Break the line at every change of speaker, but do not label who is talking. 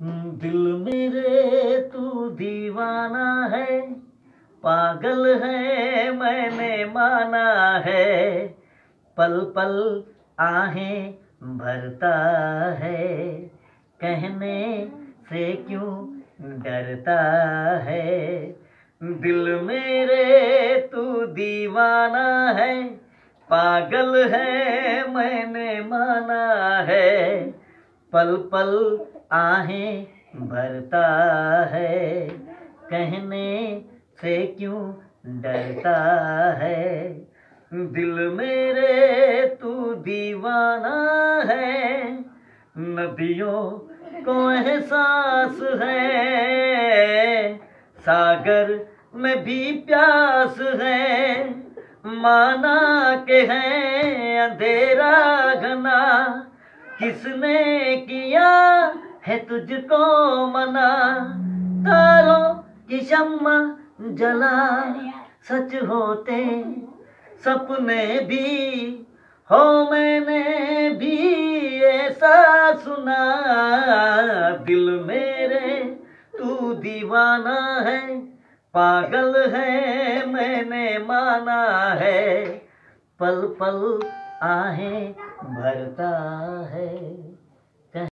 दिल मेरे तू दीवाना है, पागल है मैंने माना है। पल पल आहें भरता है, कहने से क्यों डरता है। दिल मेरे तू दीवाना है, पागल है मैंने माना है। पल पल आहें भरता है, कहने से क्यों डरता है। दिल मेरे तू दीवाना है, नदियों को एहसास है, सागर में भी प्यास है। माना के है अंधेरा घना, किसने किया है तुझको मना। तारों की शम्मा जला सच होते सपने भी हो, मैंने भी ऐसा सुना। दिल मेरे तू दीवाना है, पागल है मैंने माना है। पल पल आहें भरता है।